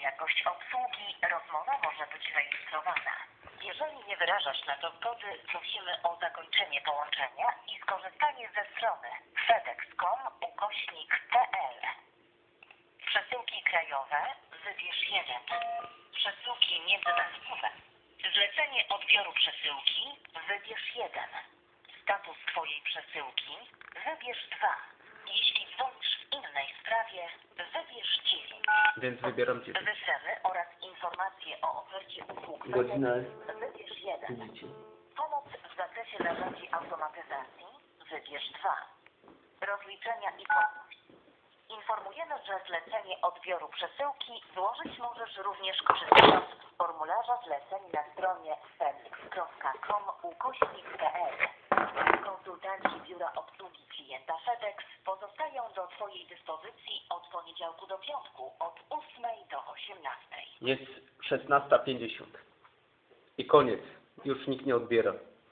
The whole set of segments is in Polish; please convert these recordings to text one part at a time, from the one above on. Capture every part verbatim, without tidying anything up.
jakość obsługi, rozmowa może być rejestrowana. Jeżeli nie wyrażasz na to zgody, prosimy o zakończenie połączenia i skorzystanie ze strony fedex kropka com ukośnik p l. Przesyłki krajowe wybierz jeden. Przesyłki międzynarodowe. Zlecenie odbioru przesyłki wybierz jeden. Status Twojej przesyłki wybierz dwa. Jeśli dzwonisz w innej sprawie, wybierz dziewięć. Więc wybieram dziewięć. Wyceny oraz informacje o ofercie usług Godzina. wybierz jeden. Widzicie. Pomoc w zakresie narzędzi automatyzacji wybierz dwa. Rozliczenia i płatności. Informujemy, że zlecenie odbioru przesyłki złożyć możesz również korzystając z formularza zleceń na stronie fedex kropka com ukośnik p l. Konsultanci Biura Obsługi Klienta FedEx pozostają do Twojej dyspozycji od poniedziałku do piątku od ósmej do osiemnastej. Jest szesnasta pięćdziesiąt. I koniec. Już nikt nie odbiera.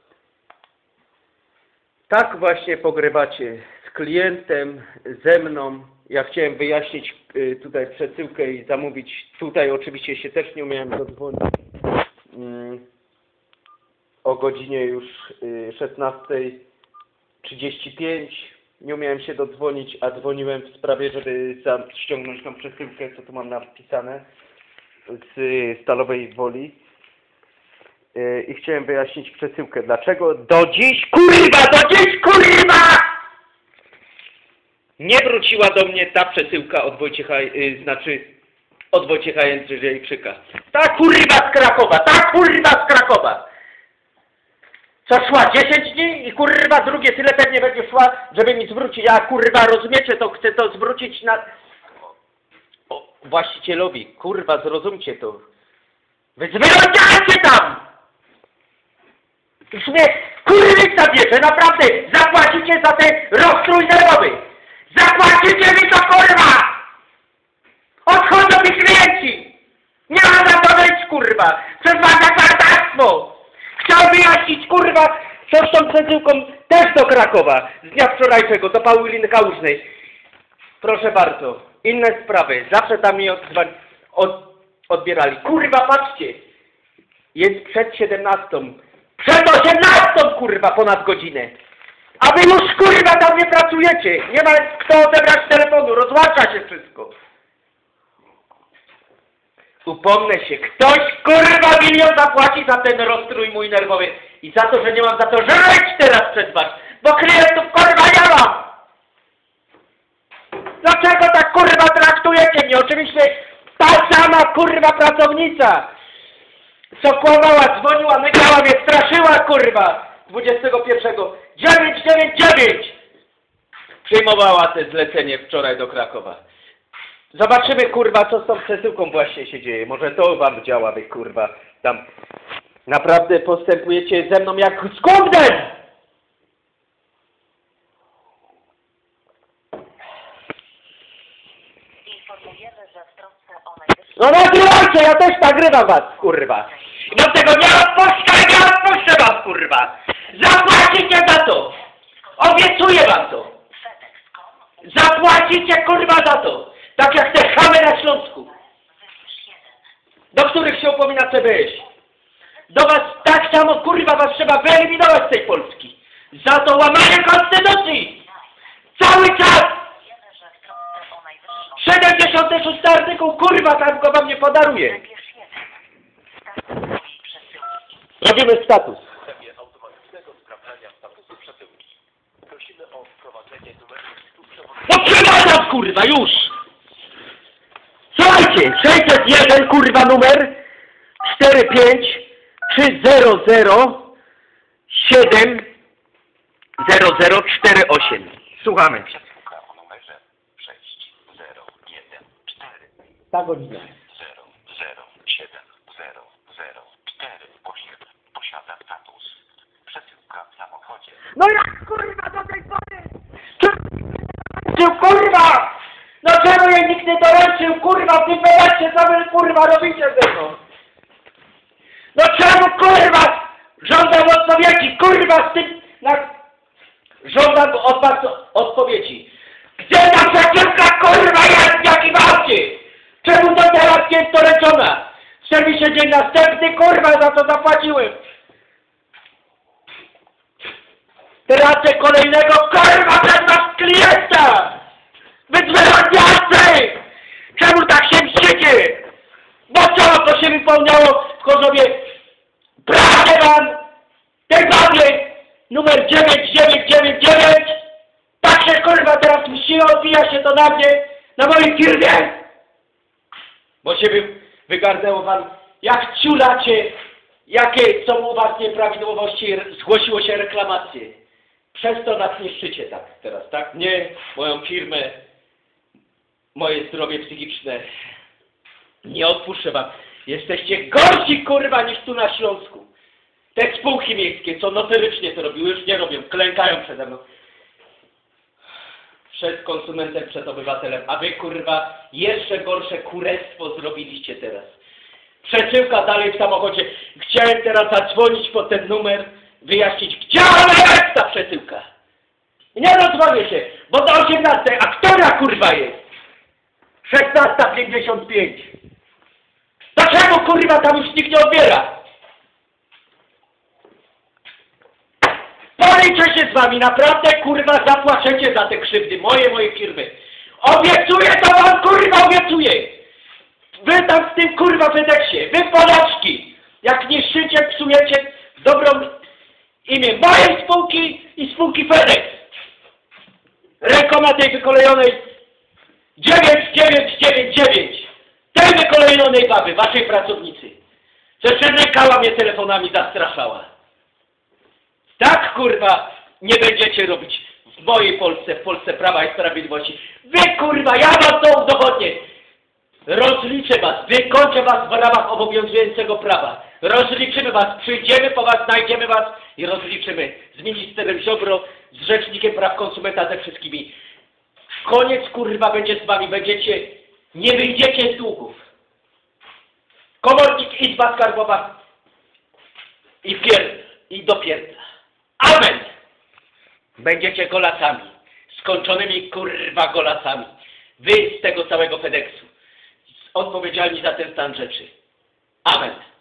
Tak właśnie pogrywacie z klientem, ze mną. Ja chciałem wyjaśnić y, tutaj przesyłkę i zamówić. Tutaj oczywiście się też nie umiałem dodzwonić. Mm, o godzinie już y, szesnastej trzydzieści pięć. Nie umiałem się dodzwonić, a dzwoniłem w sprawie, żeby ściągnąć tą przesyłkę, co tu mam napisane, z y, Stalowej Woli. Y, I chciałem wyjaśnić przesyłkę. Dlaczego do dziś, kurwa, do dziś, kurwa! Nie wróciła do mnie ta przesyłka od Wojciecha, yy, znaczy od Wojciecha Jędrzejczyka. Ta kurwa z Krakowa, ta kurwa z Krakowa! Co szła dziesięć dni i kurwa drugie tyle pewnie będzie szła, żeby mi zwrócić. Ja kurwa, rozumiecie to, chcę to zwrócić na... O, właścicielowi. Kurwa, zrozumcie to. Wy zwyrodniacie tam! Już mnie kurwa bierze, naprawdę! Zapłacicie za ten rozstrój nerwowy! Zapłacicie mi to, kurwa! Odchodzą mi klienci! Nie ma za to być, kurwa! Przez wasze kwartactwo! Chciał wyjaśnić, kurwa, co z tą przesyłką też do Krakowa z dnia wczorajszego, do Pauliny Kałużnej. Proszę bardzo, inne sprawy. Zawsze tam mi odzwa- od, odbierali. Kurwa, patrzcie! Jest przed siedemnastą. Przed osiemnastą, kurwa, ponad godzinę. A wy już, kurwa, tam nie pracujecie. Nie ma kto odebrać telefonu. Rozłącza się wszystko. Upomnę się. Ktoś, kurwa, milion zapłaci za ten rozstrój mój nerwowy. I za to, że nie mam za to żreć teraz przed was. Bo klientów, kurwa, nie mam. Dlaczego tak, kurwa, traktujecie mnie? Oczywiście ta sama, kurwa, pracownica. Co kłamała, dzwoniła, nagała mnie, straszyła, kurwa. dwudziestego pierwszego. dziewięć dziewięć dziewięć przyjmowała te zlecenie wczoraj do Krakowa. Zobaczymy, kurwa, co z tą przesyłką właśnie się dzieje. Może to wam działa, wy, kurwa, tam naprawdę postępujecie ze mną jak z gównem! Informujemy, że w trosce o najwyższym... No nagrywajcie, ja też nagrywam was, kurwa. I dlatego nie odpuszczę, nie odpuszczę was, kurwa. Zapłacicie za to! Obiecuję wam to! Zapłacicie, kurwa, za to! Tak jak te chamy na Śląsku! Do których się upomina C B S. Do was tak samo, kurwa, was trzeba wyeliminować z tej Polski! Za to łamanie konstytucji! Cały czas! siedemdziesiąty szósty artykuł, kurwa, tam go wam nie podaruję! Robimy status. No przepraszam, kurwa, już! Słuchajcie, sześćset jeden, kurwa, numer cztery pięć trzy zero zero siedem zero zero cztery osiem. Słuchamy. Przesyłka o numerze sześć zero jeden cztery Ta godzina. zero zero siedem zero zero cztery osiem posiada status przesyłka w samochodzie. No jak, kurwa, do tej pory? Czy kurwa! No czemu jej nikt nie doręczył, kurwa, w tym momencie, co wy, kurwa, robicie ze mną? No czemu, kurwa, żądam odpowiedzi, kurwa, z tym, na... Żądam od was odpowiedzi. Gdzie ta przesyłka, kurwa, jest w jakim aucie? Czemu to teraz nie jest doręczona? W serwisie dzień następny, kurwa, za to zapłaciłem. Tracę kolejnego, kurwa, przez was klienta! Wy zwyrodniacy! Czemu tak się mścicie? Bo co, to się wypełniało w Chorzowie? Prawdę wam! Tej babie numer dziewięć dziewięć dziewięć dziewięć! Tak się, kurwa, teraz mści, odbija się to na mnie, na mojej firmie! Bo się wy, wygarnęło wam, jak ciulacie, jakie są u was nieprawidłowości, zgłosiło się reklamacje. Przez to nas niszczycie tak teraz, tak? Nie, moją firmę, moje zdrowie psychiczne. Nie odpuszczę wam. Jesteście gorsi, kurwa, niż tu na Śląsku. Te spółki miejskie, co notorycznie to robiły, już nie robią, klękają przede mną. Przed konsumentem, przed obywatelem. A wy, kurwa, jeszcze gorsze kurestwo zrobiliście teraz. Przesyłka dalej w samochodzie. Chciałem teraz zadzwonić po ten numer, wyjaśnić, gdzie ona jest ta przesyłka. Nie rozmawiam się, bo do osiemnastej, a która, kurwa, jest? szesnasta pięćdziesiąt pięć. Dlaczego, kurwa, tam już nikt nie odbiera? Policzę się z wami, naprawdę, kurwa, zapłaczecie za te krzywdy, moje, moje firmy. Obiecuję to wam, kurwa, obiecuję. Wy tam w tym, kurwa, FedExie, wy Polaczki, jak niszczycie, psujecie dobrą imię mojej spółki i spółki FedEx. Rękoma tej wykolejonej dziewięć dziewięć dziewięć dziewięć. Tej wykolejonej baby, waszej pracownicy. Co jeszcze nękała mnie telefonami, zastraszała. Tak, kurwa, nie będziecie robić w mojej Polsce, w Polsce Prawa i Sprawiedliwości. Wy, kurwa, ja wam to udowodnię. Rozliczę was, wykończę was w ramach obowiązującego prawa. Rozliczymy was, przyjdziemy po was, znajdziemy was i rozliczymy z ministrem Ziobro, z Rzecznikiem Praw Konsumenta, ze wszystkimi. Koniec, kurwa, będzie z wami, będziecie, nie wyjdziecie z długów. Komornik, Izba Skarbowa i pierd, i dopierdla. Amen! Będziecie golacami, skończonymi, kurwa, golacami. Wy z tego całego FedExu, odpowiedzialni za ten stan rzeczy. Amen.